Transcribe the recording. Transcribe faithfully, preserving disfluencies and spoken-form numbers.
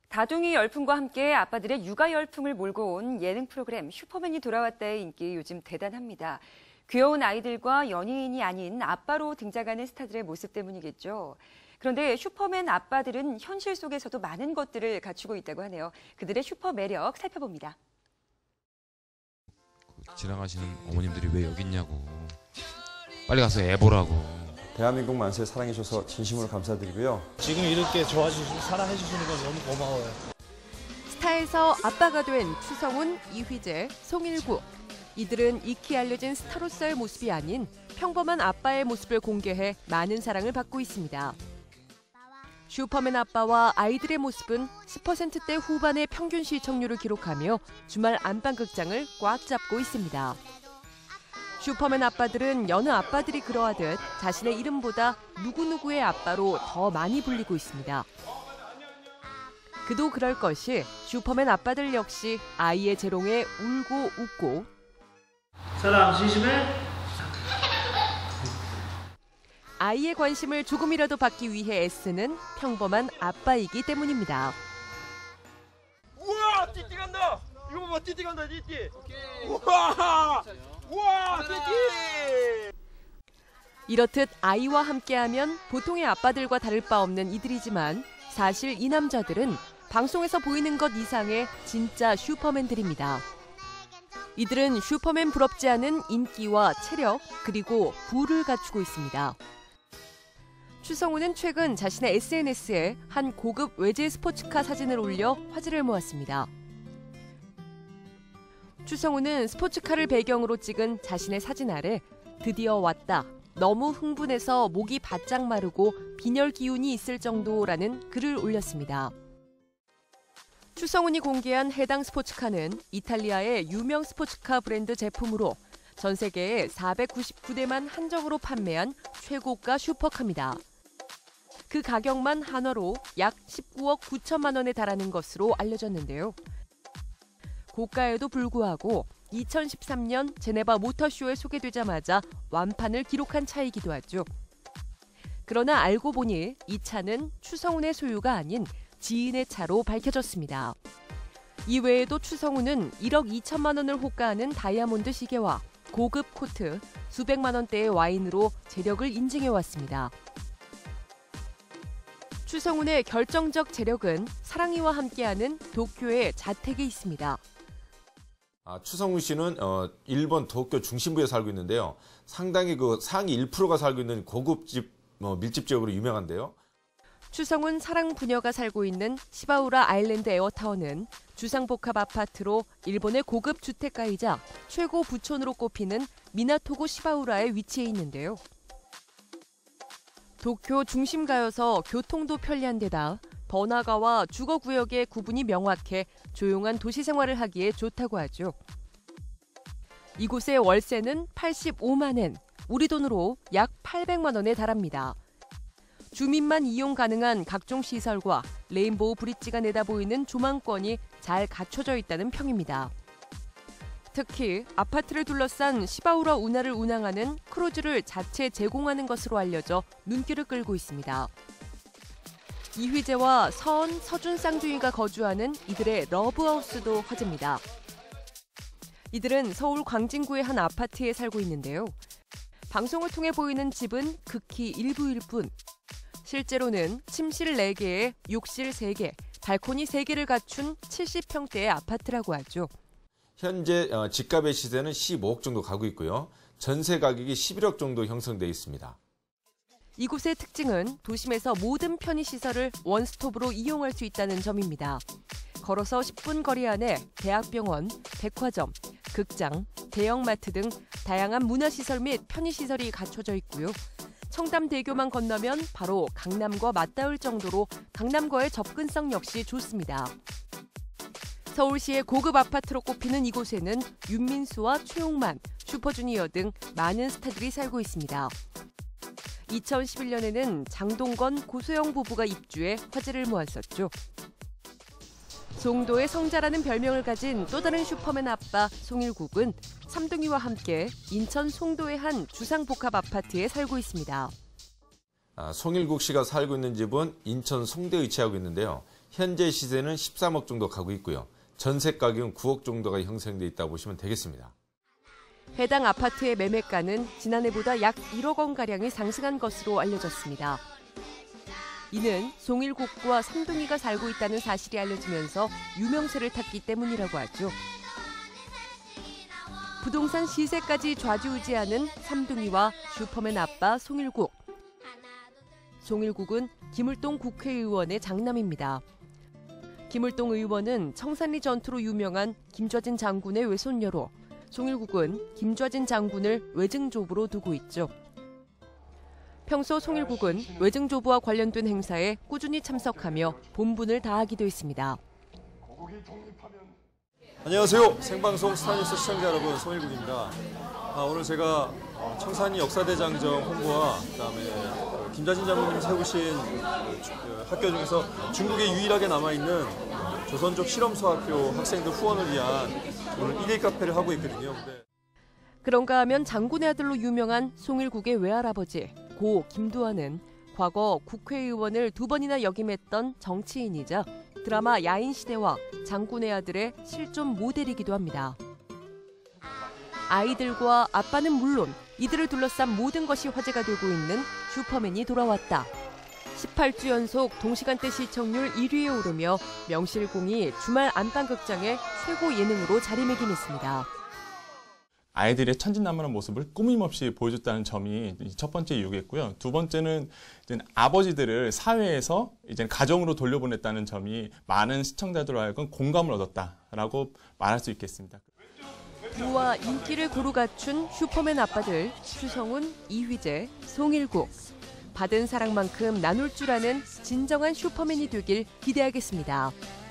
다둥이 열풍과 함께 아빠들의 육아 열풍을 몰고 온 예능 프로그램 슈퍼맨이 돌아왔다의 인기 요즘 대단합니다. 귀여운 아이들과 연예인이 아닌 아빠로 등장하는 스타들의 모습 때문이겠죠. 그런데 슈퍼맨 아빠들은 현실 속에서도 많은 것들을 갖추고 있다고 하네요. 그들의 슈퍼 매력 살펴봅니다. 지나가시는 어머님들이 왜 여기 있냐고. 빨리 가서 애 보라고. 대한민국 만세 사랑해주셔서 진심으로 감사드리고요. 지금 이렇게 좋아주시고 사랑해주시는 건 너무 고마워요. 스타에서 아빠가 된 추성훈, 이휘재, 송일구. 이들은 익히 알려진 스타로서의 모습이 아닌 평범한 아빠의 모습을 공개해 많은 사랑을 받고 있습니다. 슈퍼맨 아빠와 아이들의 모습은 십 퍼센트대 후반의 평균 시청률을 기록하며 주말 안방극장을 꽉 잡고 있습니다. 슈퍼맨 아빠들은 여느 아빠들이 그러하듯 자신의 이름보다 누구누구의 아빠로 더 많이 불리고 있습니다. 그도 그럴 것이 슈퍼맨 아빠들 역시 아이의 재롱에 울고 웃고 사랑 진심해? 아이의 관심을 조금이라도 받기 위해 애쓰는 평범한 아빠이기 때문입니다. 우와! 띠띠 간다! 이거 봐봐, 띠띠 간다, 띠띠! 우와! 우와! 띠띠! 이렇듯 아이와 함께하면 보통의 아빠들과 다를 바 없는 이들이지만 사실 이 남자들은 방송에서 보이는 것 이상의 진짜 슈퍼맨들입니다. 이들은 슈퍼맨 부럽지 않은 인기와 체력 그리고 부를 갖추고 있습니다. 추성훈은 최근 자신의 에스엔에스에 한 고급 외제 스포츠카 사진을 올려 화제를 모았습니다. 추성훈은 스포츠카를 배경으로 찍은 자신의 사진 아래 드디어 왔다. 너무 흥분해서 목이 바짝 마르고 빈혈 기운이 있을 정도라는 글을 올렸습니다. 추성훈이 공개한 해당 스포츠카는 이탈리아의 유명 스포츠카 브랜드 제품으로 전 세계에 사백구십구 대만 한정으로 판매한 최고가 슈퍼카입니다. 그 가격만 한화로 약 십구억 구천만 원에 달하는 것으로 알려졌는데요. 고가에도 불구하고 이천십삼 년 제네바 모터쇼에 소개되자마자 완판을 기록한 차이기도 하죠. 그러나 알고 보니 이 차는 추성훈의 소유가 아닌 지인의 차로 밝혀졌습니다. 이외에도 추성훈은 일억 이천만 원을 호가하는 다이아몬드 시계와 고급 코트, 수백만 원대의 와인으로 재력을 인증해왔습니다. 추성훈의 결정적 재력은 사랑이와 함께하는 도쿄의 자택에 있습니다. 아, 추성훈 씨는 어, 일본 도쿄 중심부에 살고 있는데요. 상당히 그 상위 일 퍼센트가 살고 있는 고급집 어, 밀집 지역으로 유명한데요. 추성훈 사랑 부녀가 살고 있는 시바우라 아일랜드 에어타워는 주상복합 아파트로 일본의 고급 주택가이자 최고 부촌으로 꼽히는 미나토구 시바우라에 위치해 있는데요. 도쿄 중심가여서 교통도 편리한 데다 번화가와 주거구역의 구분이 명확해 조용한 도시 생활을 하기에 좋다고 하죠. 이곳의 월세는 팔십오만 엔, 우리 돈으로 약 팔백만 원에 달합니다. 주민만 이용 가능한 각종 시설과 레인보우 브릿지가 내다보이는 조망권이 잘 갖춰져 있다는 평입니다. 특히 아파트를 둘러싼 시바우라 운하를 운항하는 크루즈를 자체 제공하는 것으로 알려져 눈길을 끌고 있습니다. 이휘재와 서은, 서준 쌍둥이가 거주하는 이들의 러브하우스도 화제입니다. 이들은 서울 광진구의 한 아파트에 살고 있는데요. 방송을 통해 보이는 집은 극히 일부일 뿐. 실제로는 침실 네 개에 욕실 세 개, 발코니 세 개를 갖춘 칠십 평대의 아파트라고 하죠. 현재 집값의 시세는 십오억 정도 가고 있고요. 전세 가격이 십일억 정도 형성돼 있습니다. 이곳의 특징은 도심에서 모든 편의시설을 원스톱으로 이용할 수 있다는 점입니다. 걸어서 십 분 거리 안에 대학병원, 백화점, 극장, 대형마트 등 다양한 문화시설 및 편의시설이 갖춰져 있고요. 청담대교만 건너면 바로 강남과 맞닿을 정도로 강남과의 접근성 역시 좋습니다. 서울시의 고급 아파트로 꼽히는 이곳에는 윤민수와 최용만, 슈퍼주니어 등 많은 스타들이 살고 있습니다. 이천십일 년에는 장동건, 고소영 부부가 입주해 화제를 모았었죠. 송도의 성자라는 별명을 가진 또 다른 슈퍼맨 아빠 송일국은 삼둥이와 함께 인천 송도의 한 주상복합 아파트에 살고 있습니다. 아, 송일국 씨가 살고 있는 집은 인천 송대에 위치하고 있는데요. 현재 시세는 십삼억 정도 가고 있고요. 전세 가격은 구억 정도가 형성돼 있다고 보시면 되겠습니다. 해당 아파트의 매매가는 지난해보다 약 일억 원가량이 상승한 것으로 알려졌습니다. 이는 송일국과 삼둥이가 살고 있다는 사실이 알려지면서 유명세를 탔기 때문이라고 하죠. 부동산 시세까지 좌지우지하는 삼둥이와 슈퍼맨 아빠 송일국. 송일국은 김을동 국회의원의 장남입니다. 김을동 의원은 청산리 전투로 유명한 김좌진 장군의 외손녀로 송일국은 김좌진 장군을 외증조부로 두고 있죠. 평소 송일국은 외증조부와 관련된 행사에 꾸준히 참석하며 본분을 다하기도 했습니다. 안녕하세요. 생방송 스타뉴스 시청자 여러분, 송일국입니다. 아, 오늘 제가 청산리 역사대장정 홍보와 그다음에 김좌진 장군님이 세우신 학교 중에서 중국에 유일하게 남아있는 조선족 실험소학교 학생들 후원을 위한 오늘 일 일 카페를 하고 있거든요. 근데... 그런가 하면 장군의 아들로 유명한 송일국의 외할아버지 고 김두한은 과거 국회의원을 두 번이나 역임했던 정치인이자 드라마 야인시대와 장군의 아들의 실존 모델이기도 합니다. 아이들과 아빠는 물론 이들을 둘러싼 모든 것이 화제가 되고 있는 슈퍼맨이 돌아왔다. 십팔 주 연속 동시간대 시청률 일 위에 오르며 명실공히 주말 안방극장의 최고 예능으로 자리매김했습니다. 아이들의 천진난만한 모습을 꾸밈없이 보여줬다는 점이 첫 번째 이유겠고요. 두 번째는 이제 아버지들을 사회에서 이제 가정으로 돌려보냈다는 점이 많은 시청자들로 하여금 공감을 얻었다라고 말할 수 있겠습니다. 부와 인기를 고루 갖춘 슈퍼맨 아빠들 추성훈, 이휘재, 송일국. 받은 사랑만큼 나눌 줄 아는 진정한 슈퍼맨이 되길 기대하겠습니다.